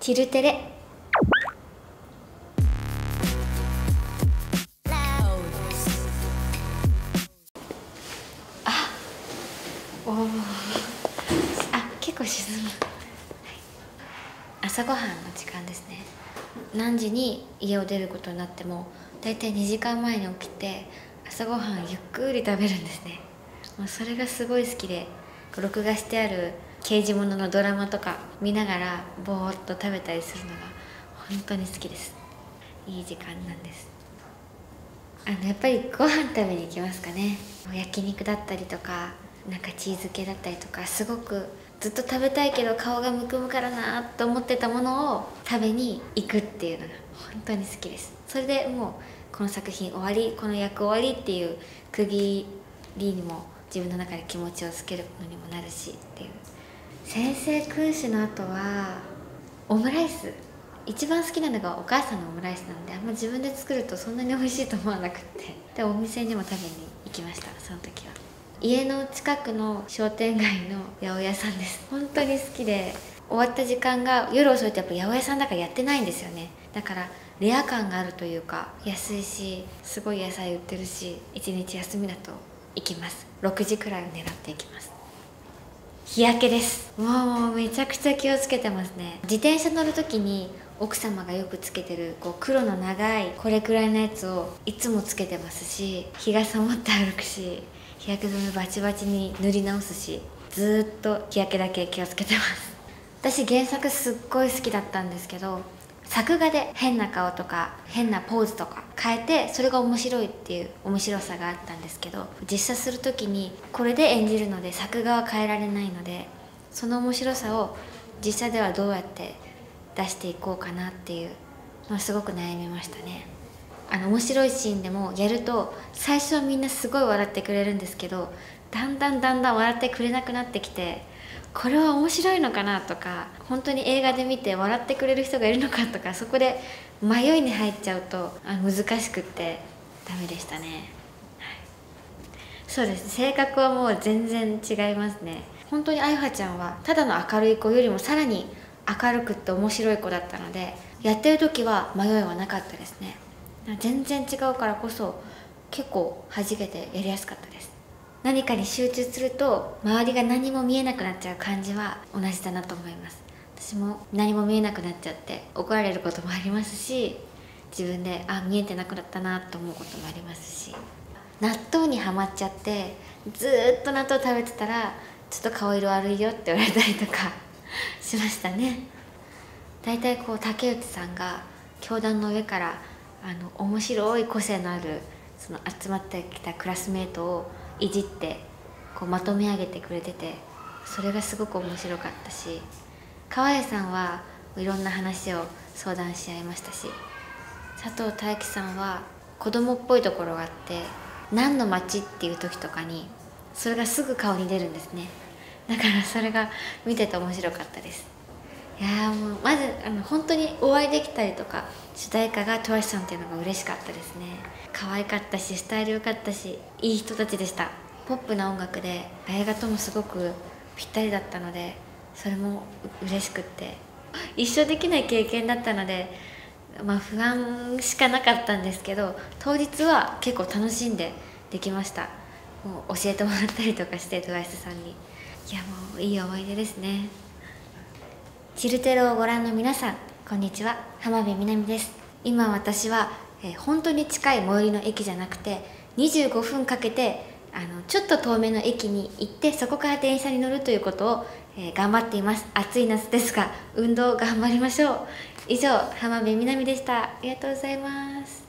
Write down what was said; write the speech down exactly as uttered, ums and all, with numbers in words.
チルテレ。あ、おお、あ、結構沈む、はい、朝ごはんの時間ですね。何時に家を出ることになってもだいたいにじかんまえに起きて朝ごはんゆっくり食べるんですね。もうそれがすごい好きで、録画してある刑事物のドラマとか見ながらぼーっと食べたりするのが本当に好きです。いい時間なんです。あのやっぱりご飯食べに行きますかね。焼肉だったりとか、なんかチーズ系だったりとか、すごくずっと食べたいけど顔がむくむからなと思ってたものを食べに行くっていうのが本当に好きです。それでもうこの作品終わり、この役終わりっていう区切りにも自分の中で気持ちをつけるのにもなるしっていう。先生君主の後はオムライス。一番好きなのがお母さんのオムライスなので、あんま自分で作るとそんなに美味しいと思わなくってでお店にも食べに行きました。その時は家の近くの商店街の八百屋さんです。本当に好きで、終わった時間が夜遅いとやっぱ八百屋さんだからやってないんですよね。だからレア感があるというか、安いしすごい野菜売ってるし、一日休みだと行きます。ろくじくらいを狙っていきます。日焼けです。もうめちゃくちゃ気をつけてますね。自転車乗る時に奥様がよくつけてるこう黒の長いこれくらいのやつをいつもつけてますし、日傘持って歩くし、日焼け止めバチバチに塗り直すし、ずーっと日焼けだけ気をつけてます。私原作すっごい好きだったんですけど、作画で変な顔とか変なポーズとか変えてそれが面白いっていう面白さがあったんですけど、実写する時にこれで演じるので作画は変えられないので、その面白さを実写ではどうやって出していこうかなっていうのはすごく悩みましたね。あの面白いシーンでもやると最初はみんなすごい笑ってくれるんですけど、だんだんだんだん笑ってくれなくなってきて、これは面白いのかなとか、本当に映画で見て笑ってくれる人がいるのかとか、そこで迷いに入っちゃうとあ難しくってダメでしたね、はい、そうです。性格はもう全然違いますね。本当にあゆはちゃんはただの明るい子よりもさらに明るくって面白い子だったので、やってる時は迷いはなかったですね。全然違うからこそ結構弾けてやりやすかったです。何かに集中すると周りが何も見えなくなっちゃう感じは同じだなと思います。私も何も見えなくなっちゃって怒られることもありますし、自分であ見えてなくなったなと思うこともありますし、納豆にはまっちゃってずーっと納豆食べてたらちょっと顔色悪いよって言われたりとかしましたね。だいたいこう竹内さんが教壇の上からあの面白い個性のあるその集まってきたクラスメートをいじってこうまとめ上げてくれてて、それがすごく面白かったし、川栄さんはいろんな話を相談し合いましたし、佐藤大樹さんは子供っぽいところがあって、何の街っていう時とかにそれがすぐ顔に出るんですね。だからそれが見てて面白かったです。いやーもうまずあの本当にお会いできたりとか、主題歌がトワシさんっていうのが嬉しかったですね。可愛かったしスタイル良かったしいい人たちでした。ポップな音楽で映画ともすごくぴったりだったので、それも嬉しくって一生できない経験だったので、まあ不安しかなかったんですけど、当日は結構楽しんでできました。もう教えてもらったりとかしてトワイスさんに、いやもういい思い出ですね。チルテロをご覧の皆さんこんにちは、浜辺美波です。今私は、えー、本当に近い最寄りの駅じゃなくてにじゅうごふんかけてあのちょっと遠めの駅に行って、そこから電車に乗るということを、えー、頑張っています。暑い夏ですが運動頑張りましょう。以上、浜辺美波でした。ありがとうございます。